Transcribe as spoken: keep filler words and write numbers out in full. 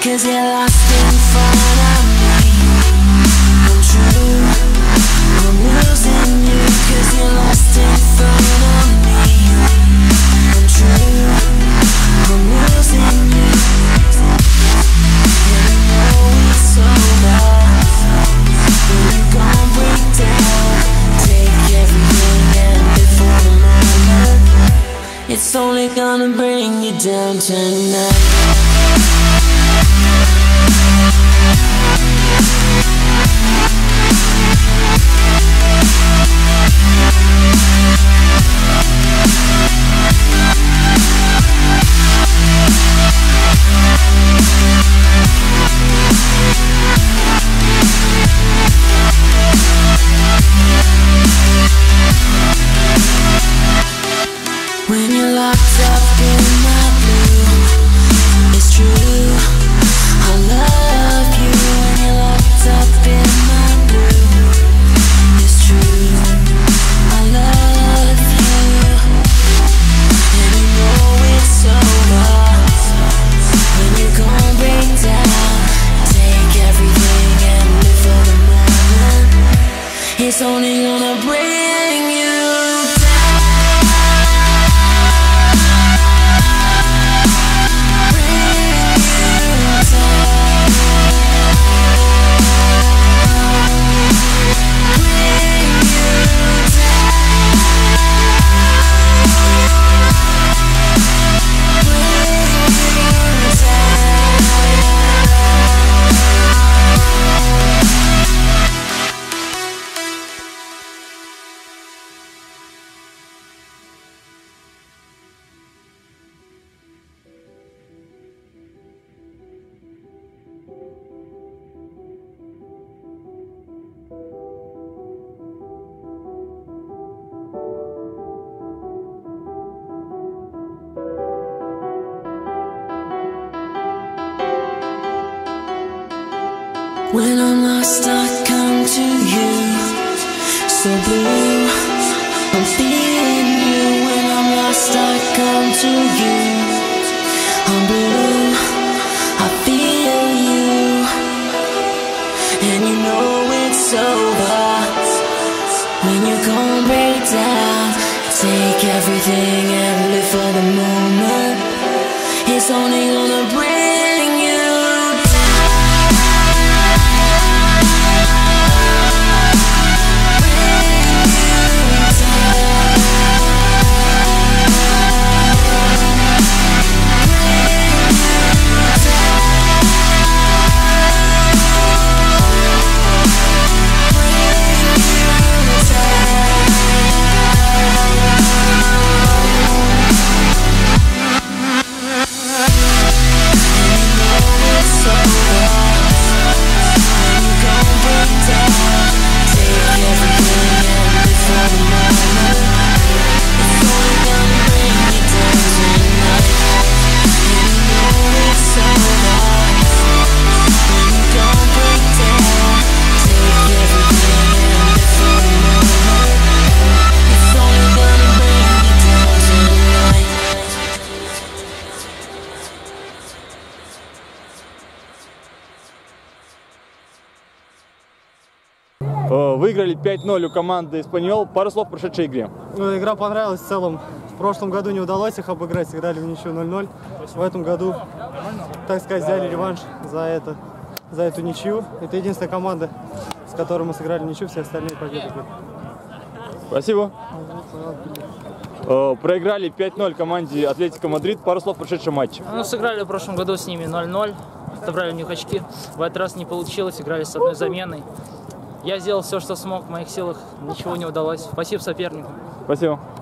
'cause you're lost in front of me. I'm true, I'm losing you 'cause you're lost in front of me. I'm true, I'm losing you. And I know it's over when you gon' break down. Take everything and live for the moment. It's only gonna bring you down tonight. When you're locked up in my blue, it's true, I love you. When you're locked up in my blue, it's true, I love you. And you know it's over when you gon' break down. Take everything and live for the moment. It's only gonna bring you when I'm lost, I come to you. So blue, I'm feeling you. When I'm lost, I come to you. I'm blue, I feel you. And you know it's over when you gon' break down. Take everything and live for the moment. It's only gonna bring you. Выиграли пять ноль у команды «Эспаньол». Пару слов о прошедшей игре. Ну, игра понравилась в целом. В прошлом году не удалось их обыграть, сыграли в ничью ноль ноль. В этом году, так сказать, взяли реванш за, это, за эту ничью. Это единственная команда, с которой мы сыграли ничью, все остальные победы были. Спасибо. Проиграли пять ноль команде «Атлетико Мадрид». Пару слов о прошедшем матче. Ну, сыграли в прошлом году с ними ноль ноль, отобрали у них очки. В этот раз не получилось, играли с одной заменой. Я сделал все, что смог, в моих силах ничего не удалось. Спасибо сопернику. Спасибо.